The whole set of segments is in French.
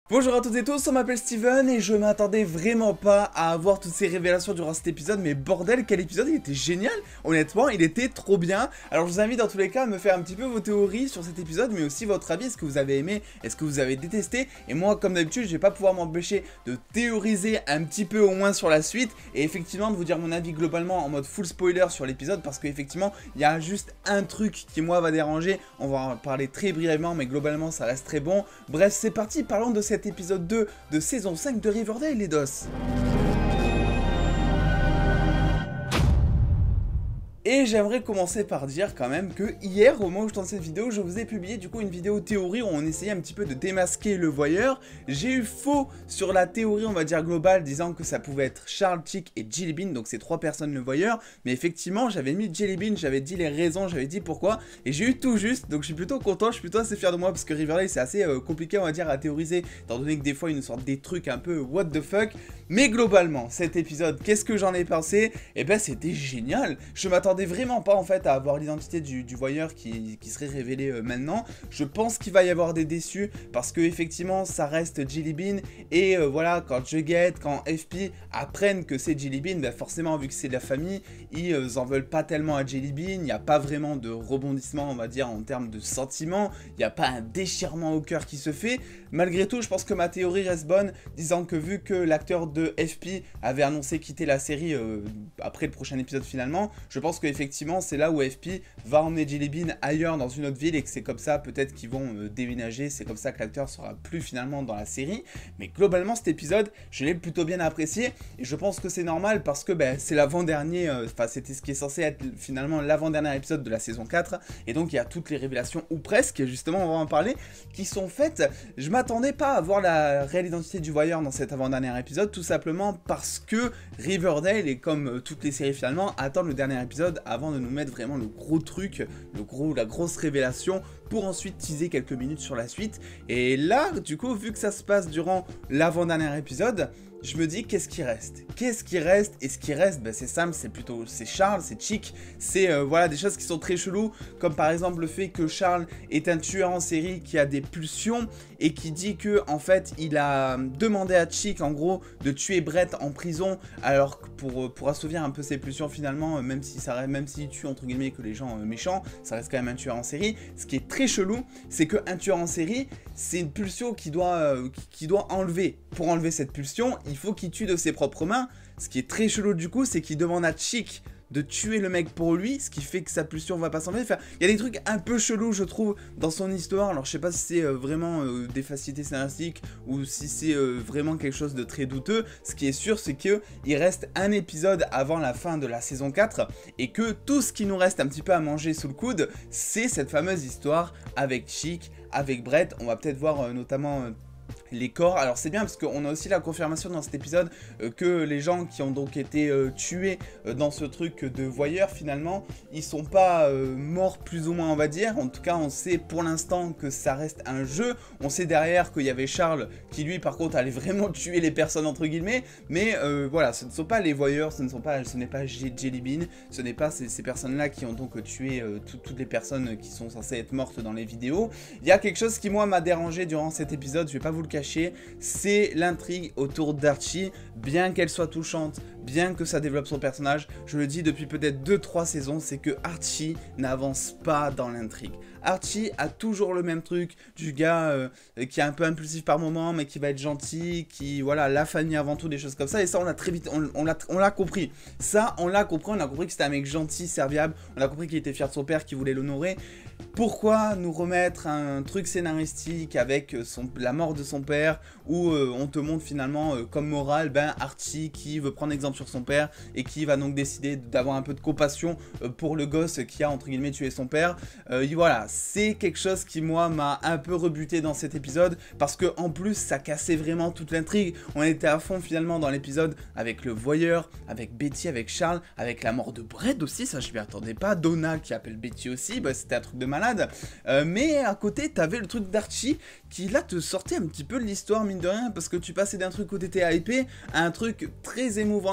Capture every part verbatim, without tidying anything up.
Bonjour à toutes et tous, on m'appelle Steven et je m'attendais vraiment pas à avoir toutes ces révélations durant cet épisode, mais bordel, quel épisode, il était génial, honnêtement, il était trop bien. Alors je vous invite dans tous les cas à me faire un petit peu vos théories sur cet épisode, mais aussi votre avis, est-ce que vous avez aimé, est-ce que vous avez détesté, et moi comme d'habitude je vais pas pouvoir m'empêcher de théoriser un petit peu au moins sur la suite, et effectivement de vous dire mon avis globalement en mode full spoiler sur l'épisode, parce qu'effectivement il y a juste un truc qui moi va déranger, on va en parler très brièvement, mais globalement ça reste très bon. Bref, c'est parti, parlons de cette épisode deux de saison cinq de Riverdale, les dos. Et j'aimerais commencer par dire quand même que hier, au moment où je tourne cette vidéo, je vous ai publié du coup une vidéo théorie où on essayait un petit peu de démasquer le voyeur. J'ai eu faux sur la théorie, on va dire globale, disant que ça pouvait être Charles, Chick et Jelly Bean, donc ces trois personnes le voyeur. Mais effectivement, j'avais mis Jelly Bean, j'avais dit les raisons, j'avais dit pourquoi, et j'ai eu tout juste, donc je suis plutôt content, je suis plutôt assez fier de moi, parce que Riverdale c'est assez euh, compliqué, on va dire, à théoriser, étant donné que des fois ils nous sortent des trucs un peu what the fuck. Mais globalement, cet épisode, qu'est-ce que j'en ai pensé? Eh ben c'était génial. Je m'attendais vraiment pas en fait à avoir l'identité du, du voyeur qui, qui serait révélée euh, maintenant. Je pense qu'il va y avoir des déçus parce que effectivement ça reste Jelly Bean et euh, voilà, quand Jughead, quand F P apprennent que c'est Jelly Bean, ben forcément vu que c'est de la famille, ils euh, en veulent pas tellement à Jelly Bean, il n'y a pas vraiment de rebondissement on va dire en termes de sentiments, il n'y a pas un déchirement au cœur qui se fait. Malgré tout, je pense que ma théorie reste bonne, disant que vu que l'acteur de F P avait annoncé quitter la série euh, après le prochain épisode finalement, je pense qu'effectivement c'est là où F P va emmener Jelly Bean ailleurs dans une autre ville et que c'est comme ça peut-être qu'ils vont euh, déménager, c'est comme ça que l'acteur sera plus finalement dans la série. Mais globalement cet épisode, je l'ai plutôt bien apprécié et je pense que c'est normal parce que ben, c'est l'avant-dernier, enfin euh, c'était ce qui est censé être finalement l'avant-dernier épisode de la saison quatre et donc il y a toutes les révélations ou presque, justement on va en parler, qui sont faites. Je m'attendais pas à voir la réelle identité du voyeur dans cet avant-dernier épisode, tout simplement parce que Riverdale, et comme euh, toutes les séries finalement, attendent le dernier épisode avant de nous mettre vraiment le gros truc, le gros, la grosse révélation, pour ensuite teaser quelques minutes sur la suite. Et là, du coup, vu que ça se passe durant l'avant-dernier épisode, je me dis qu'est-ce qui reste Qu'est-ce qui reste Et ce qui reste, ben, c'est Sam, c'est plutôt c'est Charles, c'est Chick, c'est euh, voilà des choses qui sont très cheloues, comme par exemple le fait que Charles est un tueur en série qui a des pulsions et qui dit que en fait il a demandé à Chick en gros de tuer Brett en prison, alors que pour, pour assouvir un peu ses pulsions finalement, même si ça même s'il tue entre guillemets que les gens euh, méchants, ça reste quand même un tueur en série. Ce qui est très chelou, c'est qu'un tueur en série, c'est une pulsion qui doit, euh, qui doit enlever. Pour enlever cette pulsion, il faut qu'il tue de ses propres mains. Ce qui est très chelou du coup, c'est qu'il demande à Chick de tuer le mec pour lui, ce qui fait que sa pulsion va pas s'enlever. Enfin, il y a des trucs un peu chelous, je trouve, dans son histoire. Alors, je sais pas si c'est euh, vraiment euh, des facilités scénaristiques ou si c'est euh, vraiment quelque chose de très douteux. Ce qui est sûr, c'est que il reste un épisode avant la fin de la saison quatre et que tout ce qui nous reste un petit peu à manger sous le coude, c'est cette fameuse histoire avec Chick, avec Brett. On va peut-être voir euh, notamment... Euh, les corps. Alors c'est bien parce qu'on a aussi la confirmation dans cet épisode euh, que les gens qui ont donc été euh, tués euh, dans ce truc de voyeur finalement, ils sont pas euh, morts plus ou moins on va dire. En tout cas on sait pour l'instant que ça reste un jeu. On sait derrière qu'il y avait Charles qui lui par contre allait vraiment tuer les personnes entre guillemets. Mais euh, voilà, ce ne sont pas les voyeurs, ce ne sont pas, ce n'est pas Jelly Bean, ce n'est pas ces, ces personnes là qui ont donc tué euh, tout, toutes les personnes qui sont censées être mortes dans les vidéos. Il y a quelque chose qui moi m'a dérangé durant cet épisode, je vais pas vous le cacher, c'est l'intrigue autour d'Archie. Bien qu'elle soit touchante, bien que ça développe son personnage, je le dis depuis peut-être deux trois saisons, c'est que Archie n'avance pas dans l'intrigue. Archie a toujours le même truc du gars euh, qui est un peu impulsif par moment mais qui va être gentil, qui voilà, la famille avant tout, des choses comme ça, et ça on l'a très vite, on, on l'a on l'a compris. Ça on l'a compris, on a compris que c'était un mec gentil, serviable, on a compris qu'il était fier de son père, qu'il voulait l'honorer. Pourquoi nous remettre un truc scénaristique avec son, la mort de son père où euh, on te montre finalement euh, comme morale ben Archie qui veut prendre exemple sur son père et qui va donc décider d'avoir un peu de compassion euh, pour le gosse qui a entre guillemets tué son père. Euh, et voilà, c'est quelque chose qui moi m'a un peu rebuté dans cet épisode parce que en plus ça cassait vraiment toute l'intrigue. On était à fond finalement dans l'épisode avec le voyeur, avec Betty, avec Charles, avec la mort de Brett aussi, ça je m'y attendais pas. Donna qui appelle Betty aussi, bah, c'était un truc de malade. Euh, mais à côté t'avais le truc d'Archie qui là te sortait un petit peu de l'histoire mine de rien, parce que tu passais d'un truc où t'étais hypé à un truc très émouvant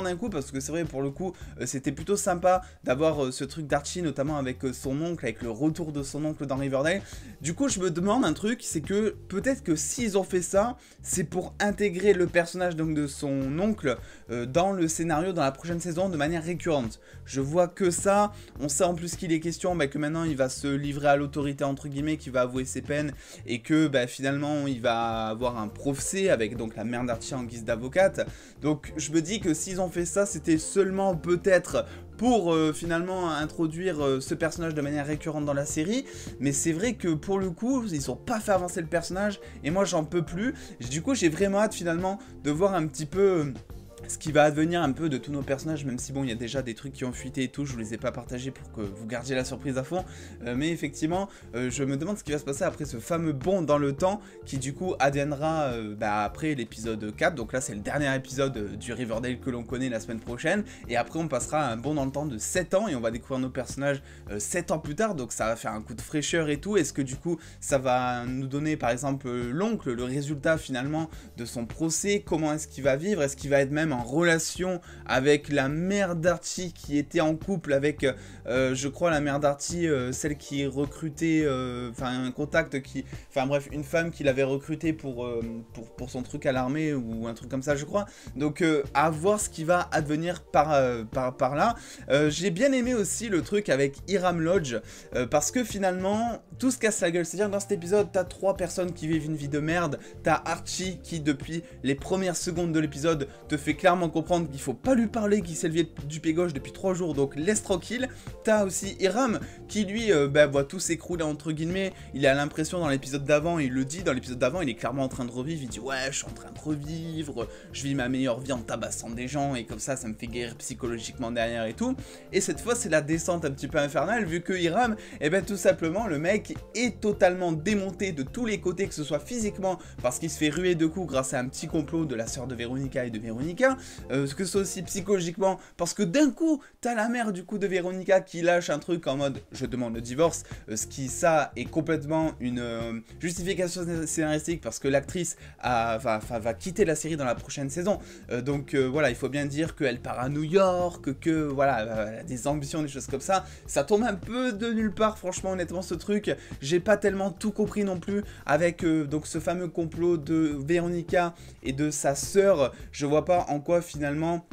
d'un coup, parce que c'est vrai, pour le coup, euh, c'était plutôt sympa d'avoir euh, ce truc d'Archie, notamment avec euh, son oncle, avec le retour de son oncle dans Riverdale. Du coup, je me demande un truc, c'est que peut-être que s'ils ont fait ça, c'est pour intégrer le personnage donc de son oncle euh, dans le scénario dans la prochaine saison de manière récurrente. Je vois que ça, on sait en plus qu'il est question bah, que maintenant il va se livrer à l'autorité entre guillemets, qu'il va avouer ses peines et que bah, finalement il va avoir un procès avec donc la mère d'Archie en guise d'avocate. Donc je me dis que s'ils ont fait ça, c'était seulement peut-être pour euh, finalement introduire euh, ce personnage de manière récurrente dans la série, mais c'est vrai que pour le coup, ils ont pas fait avancer le personnage, et moi j'en peux plus. Du coup j'ai vraiment hâte finalement de voir un petit peu... Euh, ce qui va advenir un peu de tous nos personnages, même si bon, il y a déjà des trucs qui ont fuité et tout, je vous les ai pas partagés pour que vous gardiez la surprise à fond, euh, mais effectivement, euh, je me demande ce qui va se passer après ce fameux bond dans le temps, qui du coup adviendra euh, bah, après l'épisode quatre, donc là c'est le dernier épisode euh, du Riverdale que l'on connaît la semaine prochaine, et après on passera un bond dans le temps de sept ans, et on va découvrir nos personnages euh, sept ans plus tard, donc ça va faire un coup de fraîcheur et tout. Est-ce que du coup, ça va nous donner par exemple euh, l'oncle, le résultat finalement de son procès, comment est-ce qu'il va vivre, est-ce qu'il va être même en relation avec la mère d'Archie qui était en couple avec, euh, je crois, la mère d'Archie, euh, celle qui recrutait, euh, enfin un contact qui, enfin bref, une femme qui l'avait recruté pour, euh, pour, pour son truc à l'armée ou un truc comme ça, je crois. Donc euh, à voir ce qui va advenir par, euh, par, par là. Euh, J'ai bien aimé aussi le truc avec Hiram Lodge, euh, parce que finalement, tout se casse la gueule. C'est-à-dire dans cet épisode, t'as trois personnes qui vivent une vie de merde, t'as Archie qui, depuis les premières secondes de l'épisode, te fait clairement comprendre qu'il faut pas lui parler, qu'il s'est levé du pied gauche depuis trois jours, donc laisse tranquille. T'as aussi Hiram qui lui euh, bah, voit tout s'écrouler entre guillemets. Il a l'impression dans l'épisode d'avant, il le dit dans l'épisode d'avant, il est clairement en train de revivre. Il dit ouais, je suis en train de revivre, je vis ma meilleure vie en tabassant des gens et comme ça, ça me fait guérir psychologiquement derrière et tout. Et cette fois, c'est la descente un petit peu infernale vu que Hiram, et eh ben tout simplement, le mec est totalement démonté de tous les côtés, que ce soit physiquement parce qu'il se fait ruer de coups grâce à un petit complot de la sœur de Veronica et de Veronica. Euh, que ce soit aussi psychologiquement, parce que d'un coup, t'as la mère du coup de Veronica qui lâche un truc en mode je demande le divorce, euh, ce qui ça est complètement une euh, justification scénaristique parce que l'actrice va, va quitter la série dans la prochaine saison, euh, donc euh, voilà, il faut bien dire qu'elle part à New York, que voilà, elle a des ambitions, des choses comme ça, ça tombe un peu de nulle part, franchement, honnêtement, ce truc, j'ai pas tellement tout compris non plus, avec euh, donc ce fameux complot de Veronica et de sa sœur, je vois pas en quoi finalement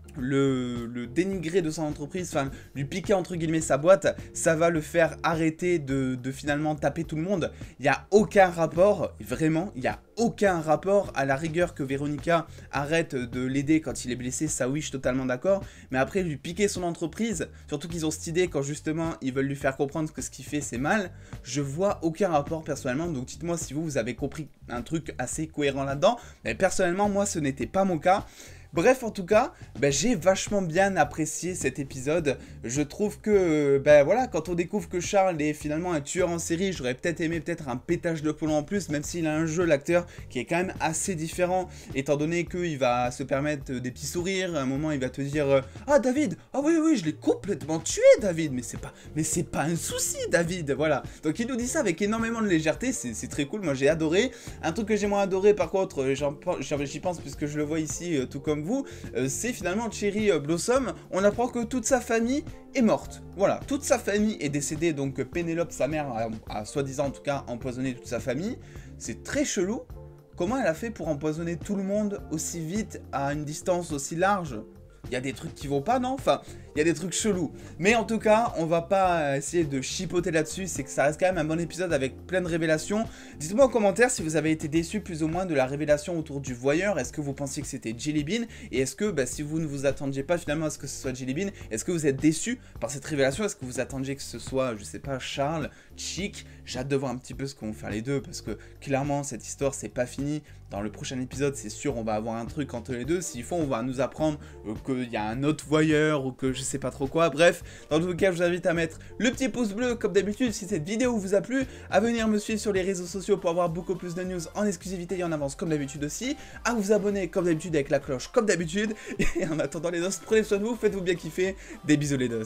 le, le dénigrer de son entreprise, enfin lui piquer entre guillemets sa boîte, ça va le faire arrêter de, de finalement taper tout le monde. Il n'y a aucun rapport, vraiment, il n'y a aucun rapport. À la rigueur que Veronica arrête de l'aider quand il est blessé, ça oui, je suis totalement d'accord, mais après lui piquer son entreprise, surtout qu'ils ont cette idée quand justement ils veulent lui faire comprendre que ce qu'il fait c'est mal, je vois aucun rapport personnellement, donc dites-moi si vous, vous avez compris un truc assez cohérent là-dedans, mais personnellement moi ce n'était pas mon cas. Bref, en tout cas, ben, j'ai vachement bien apprécié cet épisode. Je trouve que, ben voilà, quand on découvre que Charles est finalement un tueur en série, j'aurais peut-être aimé peut-être un pétage de plomb en plus, même s'il a un jeu, l'acteur, qui est quand même assez différent, étant donné qu'il va se permettre des petits sourires. À un moment, il va te dire « Ah, David, ah oui, oui, je l'ai complètement tué, David, mais c'est pas, mais c'est pas un souci, David, voilà. » Donc, il nous dit ça avec énormément de légèreté, c'est très cool, moi j'ai adoré. Un truc que j'ai moins adoré, par contre, j'y pense puisque je le vois ici, tout comme vous, euh, c'est finalement Cherry euh, Blossom. On apprend que toute sa famille est morte. Voilà, toute sa famille est décédée, donc Pénélope, sa mère, a, a soi-disant en tout cas empoisonné toute sa famille. C'est très chelou. Comment elle a fait pour empoisonner tout le monde aussi vite, à une distance aussi large? Il y a des trucs qui vont pas, non? Enfin, il y a des trucs chelous. Mais en tout cas, on va pas essayer de chipoter là-dessus, c'est que ça reste quand même un bon épisode avec plein de révélations. Dites-moi en commentaire si vous avez été déçu plus ou moins de la révélation autour du voyeur. Est-ce que vous pensiez que c'était Jelly Bean? Et est-ce que, bah, si vous ne vous attendiez pas finalement à ce que ce soit Jelly Bean, est-ce que vous êtes déçu par cette révélation? Est-ce que vous attendiez que ce soit, je sais pas, Charles, Chick? J'ai hâte de voir un petit peu ce qu'on va faire les deux, parce que clairement, cette histoire, c'est pas fini. Dans le prochain épisode, c'est sûr, on va avoir un truc entre les deux. S'il faut, on va nous apprendre euh, qu'il y a un autre voyeur ou que je sais pas trop quoi. Bref, dans tout cas, je vous invite à mettre le petit pouce bleu comme d'habitude si cette vidéo vous a plu, à venir me suivre sur les réseaux sociaux pour avoir beaucoup plus de news en exclusivité et en avance comme d'habitude aussi, à vous abonner comme d'habitude avec la cloche comme d'habitude. Et en attendant les dos, prenez soin de vous, faites-vous bien kiffer. Des bisous les dos.